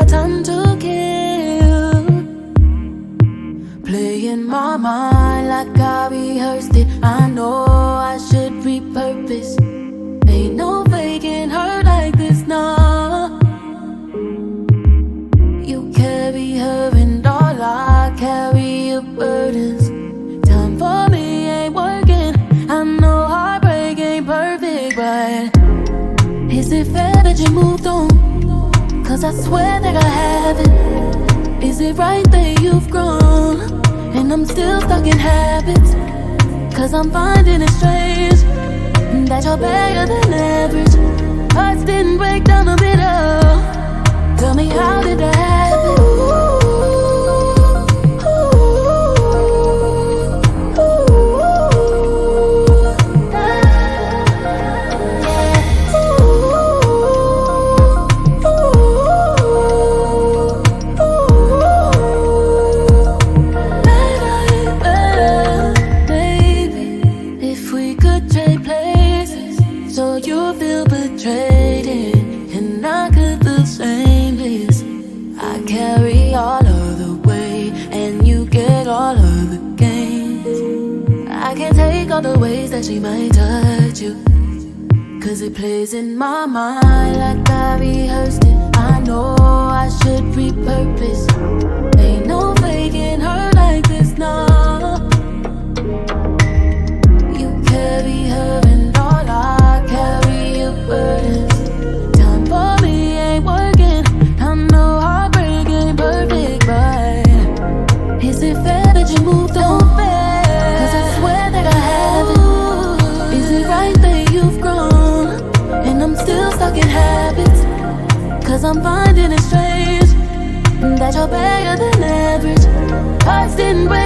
got time to kill. Playing my mind like I rehearsed it. I know I should repurpose. Ain't no faking her like this, nah. You carry her and all I carry your burdens. Time for me ain't working. I know heartbreak ain't perfect, but is it fair that you moved on? Cause I swear that I haven't. Is it right that you've grown and I'm still stuck in habits? Cause I'm finding it strange that you're better than average. Hearts didn't break down the middle. Tell me, how did that happen? All the ways that she might touch you, cause it plays in my mind like I rehearsed it. I know I should repurpose. Ain't no faking her like this, nah. You carry her and all I carry your burdens. Time for me ain't working. I know heartbreak ain't perfect, but is it fair that you moved on? Cause I swear that I haven't. Is it right that you've grown and I'm still stuck in habits? Cause I'm finding it strange that you're better than average. Hearts didn't break